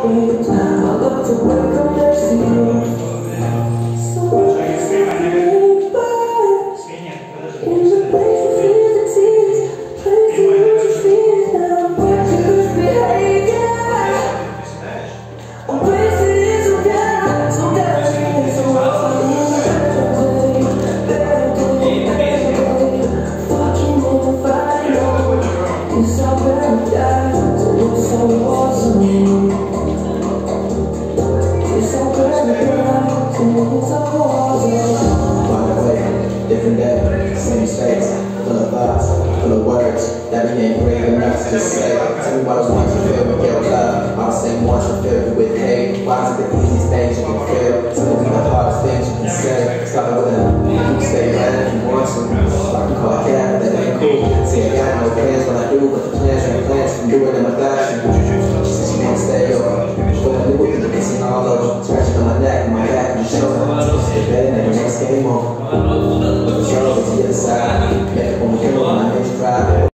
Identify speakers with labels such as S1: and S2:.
S1: dreams. I love to wake up next to you. So lay back in the place you feel the tears, place you lose your fears now. Break your good behavior. Embrace it is so down, so down, so awesome. It's our paradise, it's so awesome. It's our paradise, it's so awesome.
S2: By the way, different day, same space, full of thoughts, full of words that we ain't brave enough to say. Tell me what I want to feel with your love. All the same ones you feel with hate. Why is it the easiest things you can feel? Tell me the hardest things you can say. Start with a you say that if you want to. I can call it cat, that ain't cool. See, I got no plans when I do, but the plans ain't plans from doing it without you. Since you won't stay over, what I do with you, kissing all over, scratching on my neck, my back, and shoulder. Get better than the next game over. Control to the other side.